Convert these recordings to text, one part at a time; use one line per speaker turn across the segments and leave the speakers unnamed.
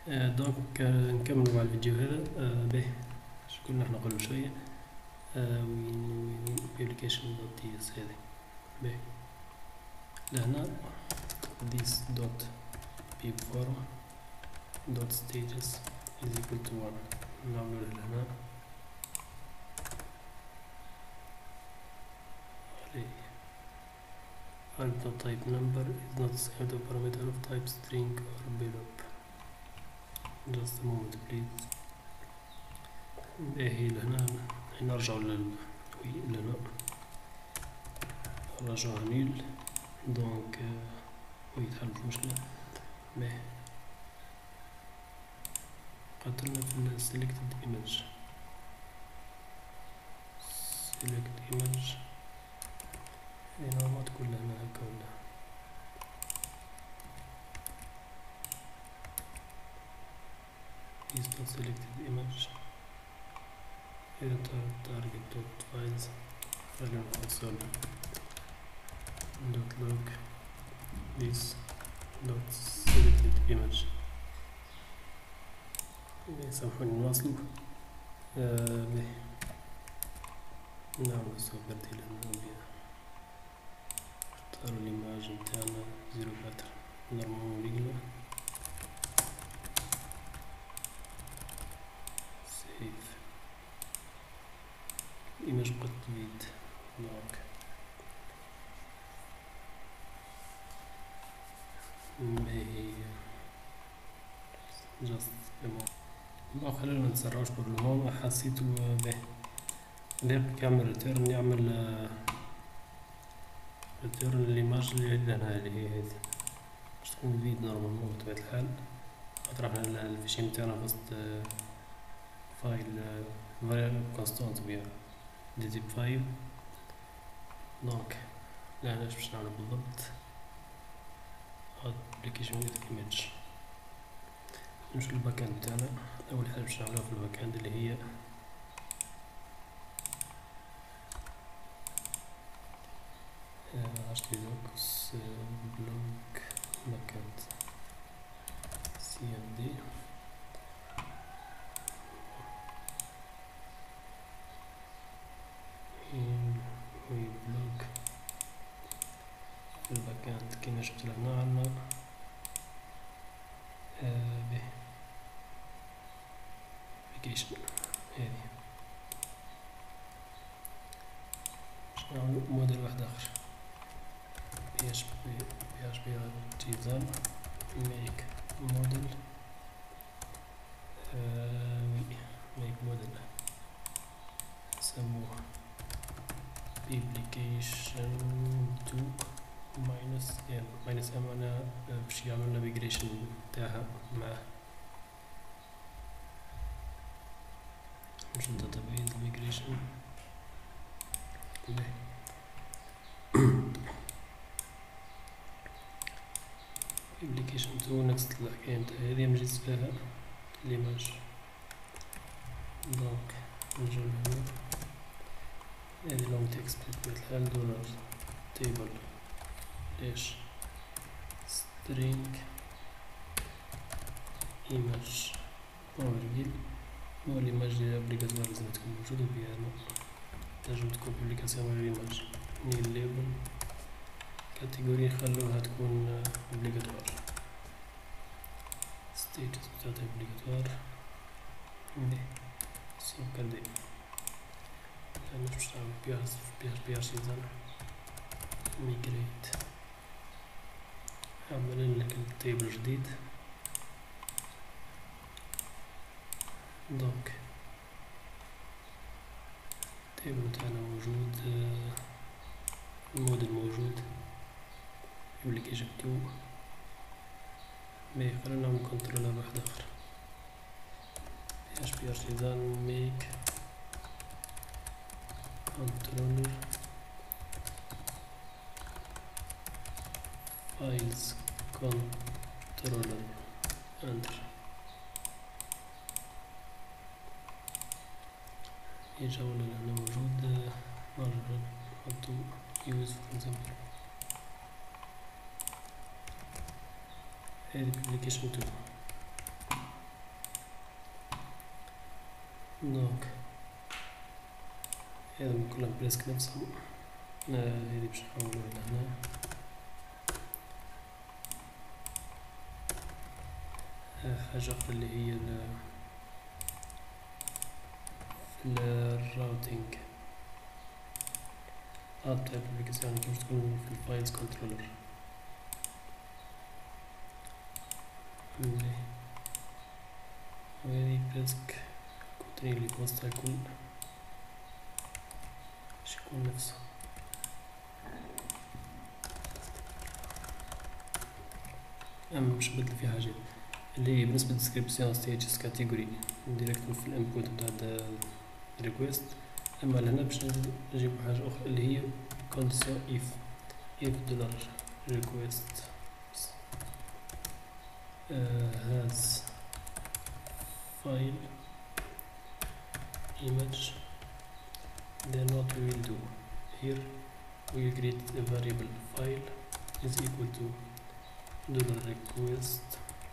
دونك نكملوا مع الفيديو هذا. به اش كنا احنا قبل شويه وين application.ts هذه. به لهنا this dot beform dot status is equal to 1. نعملوا لهنا arg type number is not assigned to parameter of type string or below. just a moment please. باهي لهنا نرجعوا لهنا نرجعوا نيل دونك ويتحل المشكلة. باهي قتلنا في ال selected image هنا ما تكون لهنا هكا ولا is not selected image. هنا target dot files خلينا console dot log this dot selected image. سامحوني نواصلوا. نعمل سوبر ديال النوبيا نختاروا ليماج نتاعنا 04 نورمالمون ريغلا سيف ايماج قد فيد دونك باهي جاست بون خلينا نتسرعوش بالموضوع. حسيتو باهي لقيت يعمل ريتيرن يعمل ريتيرن ليماج اللي عندنا اللي هي هذه باش تكون فيد نورمالمون بطبيعة الحال خاطر احنا الفيشي نتاعنا وسط فايل فاريابل كونستانت بيها دي تيب 5. دونك لهنا اش باش نعمل بالضبط ابليكيشن ويز ايميج. نمشي للباك اند تاعنا. اول حاجه باش نعملوها في الباك اند اللي هي htdocs block backend cmd we block في الباك اند كيما شفت لهنا عندنا به application هذه باش نعملو موديل واحد اخر PHP artisan make model make model نسموه application 2 minus m معناها باش يعمل navigation تاعها معاه. مش database migration application 2 next الحكاية نتاع هذه نجيز فيها ليماج. دونك نرجعو لهنا هذه لونج تكست بطبيعة الحال دولار تيبل ليش string image اوفرفيل هو ليماج ديال ابليكاسيون لازم تكون موجودة بها هنا. تنجم تكون ابليكاسيون غير ليماج نيل ليبل كاتيجوري خلوها تكون اوبليغاتوار ستيتس بتاعتها اوبليغاتوار سوكاردي. انا باش نعمل بي ارتيزان ميغريت عمل لك التيبل جديد. دونك التيبل تاعنا موجود الموديل موجود application 2. باهي خلينا نعمل كنترولر واحد اخر PHP artisan make controller files controller enter يرجع ولا لهنا موجود نحطو use for example هذه application 2 دونك هذا كلهم بريسك نفسهم. هذي باش نحولوها لهنا. حاجة أخرى اللي هي الراوتينج بتاع الابليكاسيون باش تكون في الفايلز كنترولر. وهذه بريسك كونتينر اللي بوسطها يكون باش يكون نفسه. أما باش نبدل فيه حاجات اللي هي بالنسبة للديسكريبسيون ستيجز كاتيجوري ديريكت في الانبوت بتاع الريكوست. أما لهنا باش نجيب حاجة أخرى اللي هي condition if dollar request has file image, then what we will do here, we will create a variable file is equal to dollar request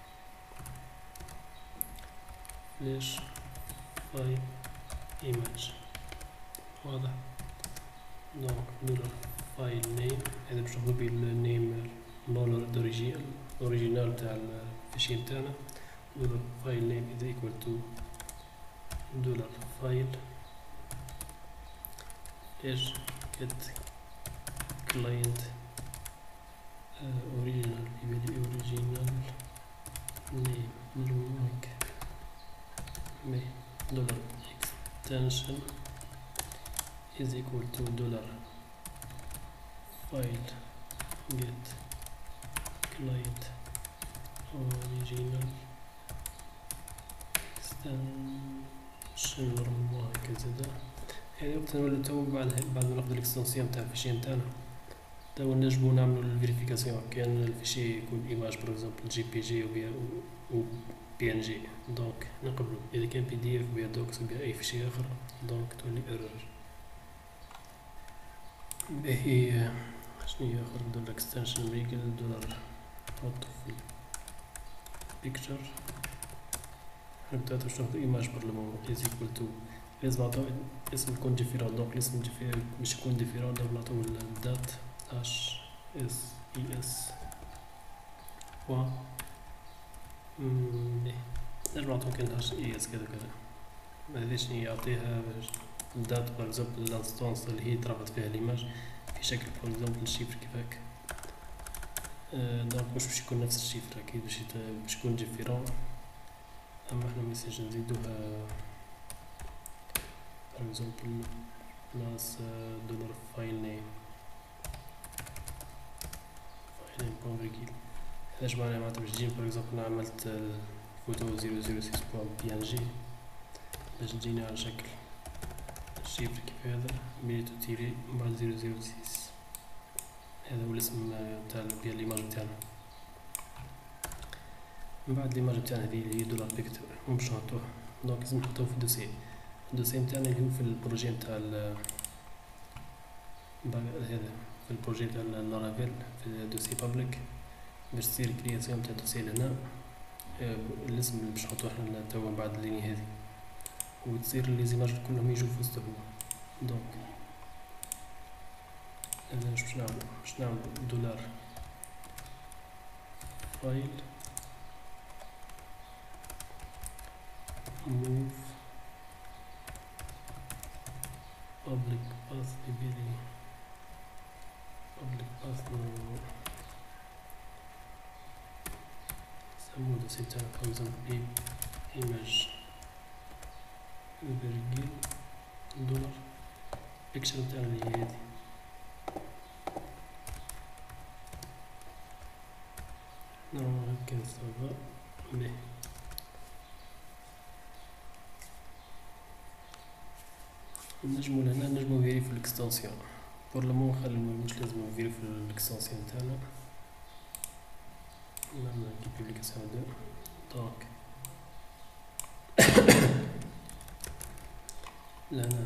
slash file image. واضح؟ دونك dollar file name هذا باش ناخدو بيه النيم الاوريجينال تاع الفيشي نتاعنا. dollar file name is equal to dollar file ايش get client original يبالي original name نجمك مي dollar extension is equal to dollar file get client original extension نورمال هكذا. هذا وقت نولو تو بعد ما ناخدو الاكستنسيون تاع الفيشي نتاعنا تو نجمو نعملو الفيريفيكاسيون كان الفيشي يكون ايماج بار اكزومبل جي بي جي و بي ان جي. دونك نقبلو اذا كان بي دي اف بها دوكس بها اي فيشي اخر دونك تولي ايرور. باهي شنو اخر دولار اكستنشن ريجل دولار نحطو في بيكتشر نبداو باش ناخدو ايماج بارلمون از ايكوال تو لازم نعطيو اسم يكون ديفيرون. دونك الاسم باش يكون ديفيرون دونك نعطيو الدات اش اس اي اس و نجم نعطيو كان اش اي اس كذا كذا. مادريش يعطيها الدات بار اكزومبل الانستونس اللي هي تربط فيها الايماج في شكل بار اكزومبل الشيفر كيفاك. دونك مش باش يكون نفس الشيفر اكيد باش يكون ديفيرون. اما احنا ميساج نزيدوها بار اكزومبل بلاس دولار فايل نيم بون فيرجيل. هذا معناتها باش تجي بار اكزومبل عملت فوتو 006.png باش تجيني على شكل الشيفر كيف هذا ميتو تيري بعد 006. هذا هو الاسم تاع الايماج تاعنا. من بعد الايماج تاعنا هذه اللي هي دولار بيكتور باش نحطوها. دونك لازم نحطوها في الدوسي نتاعنا اللي هو في البروجي نتاع هذا في البروجي تاع لارافيل في الدوسي بابليك. باش تصير كرياسيون تاع الدوسي لهنا الاسم اللي باش نحطوه احنا توا بعد الليني هذه وتصير لي زيماج كلهم يجوا في وسطهم. دونك انا باش نعمل دولار فايل move public path يبالي public path نسموه دوسي تاعنا for example image فيرجيل دولار بيكتشر تاعنا اللي هي هادي. نعمل هكا صافا باهي. نجمو لهنا نجمو فيريفيو الاكستنسيون بور لو خلي مش لازم نفيريفيو الاكستنسيون تاعنا. نعمل كي بيبليكاسيون دو دونك لهنا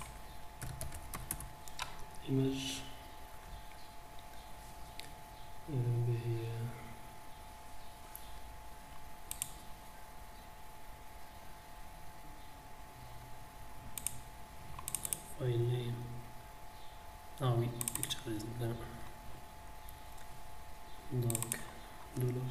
ايماج باهي وي بيكتشر لازم لا. دونك دولار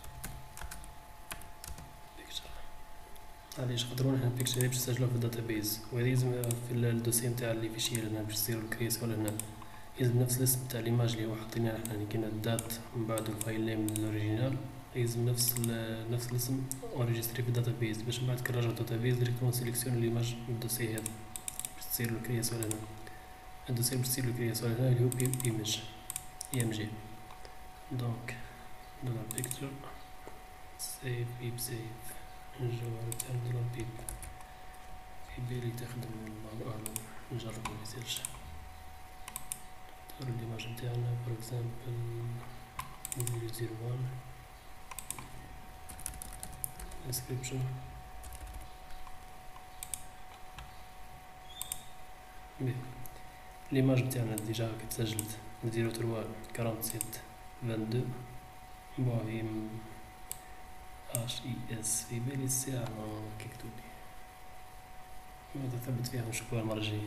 بيكتشر. علاش خاطر حنا البيكتشر باش نسجلوه في الداتابيز، وهذا لازم في الدوسي نتاع لي فيشي اللي هنا باش تصيرو الكرياسيون هنا لازم نفس الاسم تاع ليماج اللي هو حطيناه حنا اللي كاين الدات من بعد الفايل نيم الاوريجينال، لازم نفس الاسم اونريجستري في الداتابيز باش من بعد كنرجعو الداتابيز ديريكتومون سيليكسيون ليماج من الدوسي هذا باش تصير الكرياسيون هنا. الدوسي باش تصير الكرياسيون هنا اللي هو ايمج اي ام جي. دونك دولار بيكتشر سيف بيب سيف الجوهر تاع دولار بيب في بالي تخدم الله اعلم نجرب ميسيرش. نختار ليماج نتاعنا فور اكزامبل 001 description بيه. ليماج نتاعنا ديجا كتسجلت 03 47 22 بوهي HES في بالي الساعة كيكتوبي ماذا ثبت فيها نشوفوها المرة الجاية.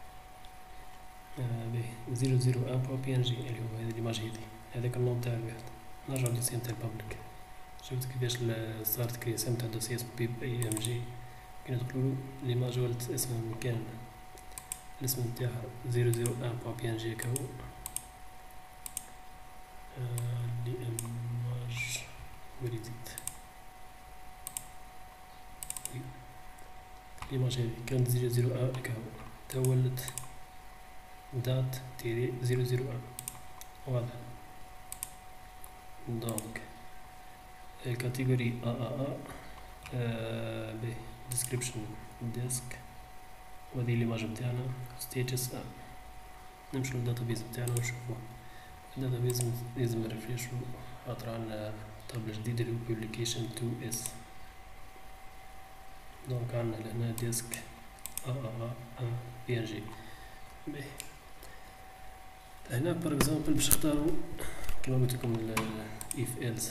بيه 001.png اللي هو هذه ليماج هذي هذاك النوم تاع الواحد. نرجع للدوسي نتاع البابليك. شفت كيفاش صارت كرياسيون تاع الدوسي اسمه بيب اي ام جي كي ندخلو ليماج ولات اسم المكان الاسم نتاعها 001.png هكا هو ليماج وليديت ليماج هذي كانت 001 هكا هو تولت دات تيري 001 واضح. دونك الكاتيجوري به description disk وهذه ليماج نتاعنا status نمشيو للداتابيز نتاعنا ونشوفوه. الداتابيز لازم نرفريشو خاطر عندنا طابلة جديدة اللي هو publication 2s. دونك عندنا لهنا disk png. هنا بار اكزامبل باش نختارو كما قلت لكم if else.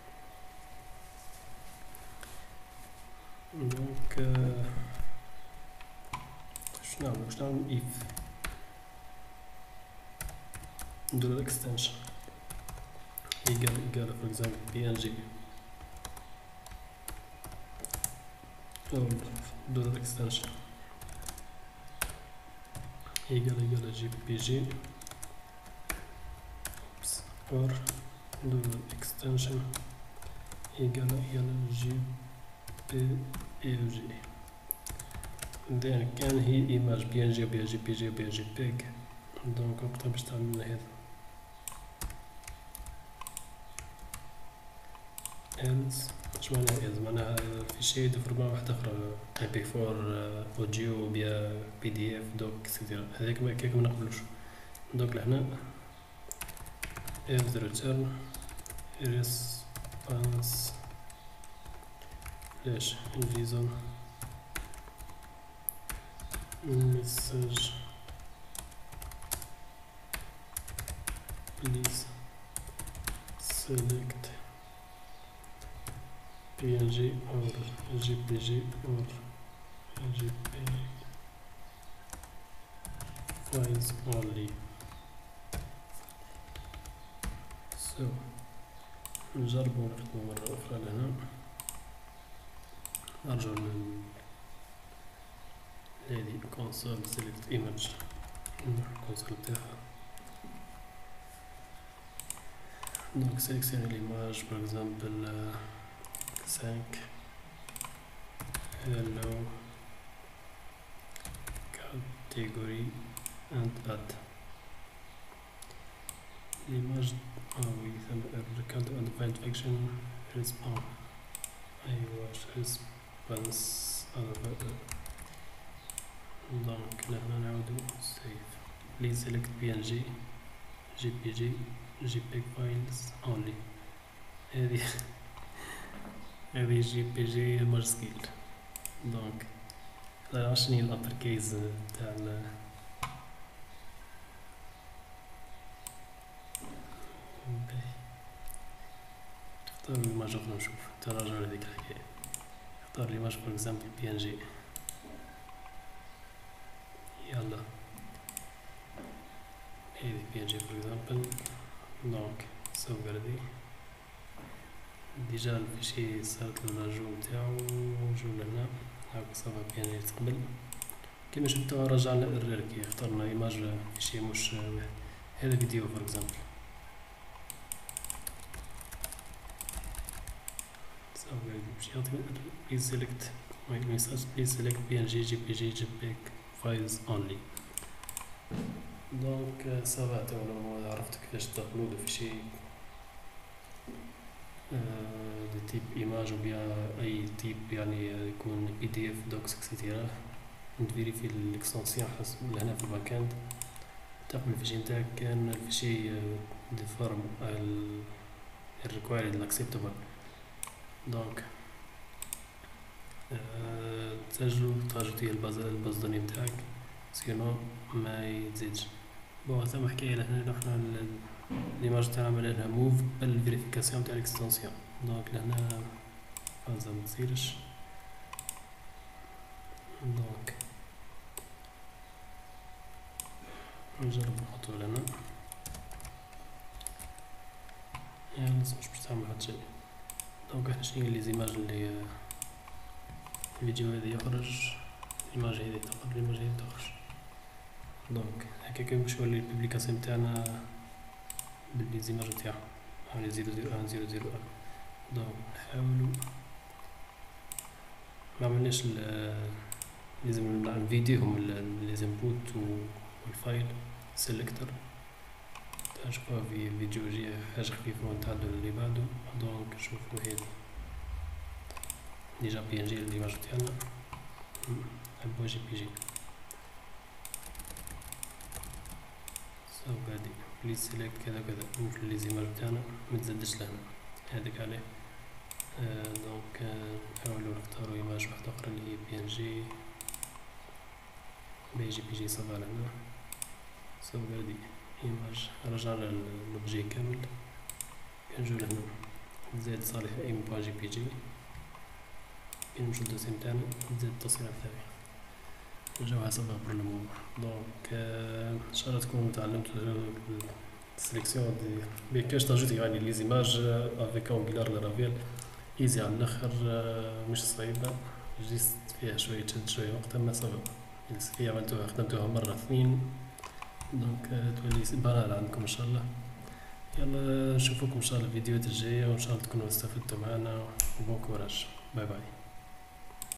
دونك واش نعمل if نديرو الاكستنشن equal for example png or نديرو الاكستنشن equal jpg or نديرو الاكستنشن equal jpeg. then كان هي ايماج png و jpg و jpeg. دونك وقتها باش تعمل هذا else. اش معناها else؟ معناها فيشي يدو فورما واحدة اخرى mp4 audio بيا pdf دوك اكسيتيرا هذاك هكاك منقبلوش. دونك لهنا else return response ليش جيسون message please select png or jpg or jpeg files only. so نجربو نخدمو مرة أخرى لهنا. نرجعو لهادي console select image نروح الكونسول تاعها. دونك سيليكسيوني ليماج par exemple 5 hello category and add l'image. oui ثم recount and find function respawn ايوا response. دونك لهنا نعاودو save please select png jpg jpeg files only. هذه jpg مارسكيل. دونك هذا شني الابر كيز تاع نختار ليماج اخرى نشوف تراجع لهذيك الحكاية. نختار ليماج فور اكزامبل png. يلا PNG for example. دونك sauvegarder. ديجا الفيشي صارت له الرجوع نتاعو ونجو لهنا هاكا صافا PNG تقبل. كيما شفتو رجعنا الرير كي اخترنا ايماج فيشي مش واحد. هذا فيديو فور اكزامبل. sauvegarder باش يعطينا please select my message please select PNG JPG JPEG files only. دونك صافا تو عرفت كيفاش تابلود فيشي دي تيب ايماج و بيان اي تيب يعني يكون PDF دوكس اكسيتيرا. نفيريفي الاكستنسيون حسب لهنا في الباك اند تقبل الفيشي نتاعك كان الفيشي دي فورم الريكوايرد الاكسبتابل. دونك تسجلو تاجتيه الباز دوني نتاعك سينو ما يتزيدش. بون ثم حكاية لهنا نحنا ليماج تاعنا عملنا لها موف بالفيريفيكاسيون تاع الاكستنسيون. دونك لهنا فازا متصيرش. دونك نجرب نحطو لهنا يعني مش باش تعمل حتى شي. دونك احنا شنيا لي زيماج اللي الفيديو هذا يخرج الايماج هذه تخرج الايماج هذه تخرج. دونك هكاك باش نولي البوبليكاسيون تاعنا باللي زيماج تاعها هاولي 001 دونك نحاولو معملناش لازم نفيديوهم لي زانبوت والفايل سيلكتور تشوفوها في فيديو جاي حاجة خفيفة ونتعدو للي بعدو. دونك نشوفو هادي ديجا PNG ليماج تاعنا نحبو JPG sauvegarder please select كذا كذا مثل لي زيماج تاعنا متزادش لهنا هذاك عليه. دونك نحاولو نختارو ايماج واحدة اخرى اللي هي PNG باهي JPG صافا لهنا sauvegarder ايماج رجعنا لوبجي كامل. كنجو لهنا زاد صالح ايم.jpg نمشو للدوسي نتاعنا نزيد التصوير تاعي نرجعوها صافا بور لو مومون. دونك ان شاء الله تكونوا تعلمتوا السليكسيون دي كاش تاجوتي يعني لي زيماج افيك انجولار لارافيل ايزي على الاخر مش صعيبه جيست فيها شويه تشد شويه وقت اما صافا فيها عملتوها خدمتوها مره اثنين. دونك تولي بانال عندكم ان شاء الله. يلا نشوفكم ان شاء الله الفيديوهات الجايه وان شاء الله تكونوا استفدتوا معنا وبون كوراج. باي باي.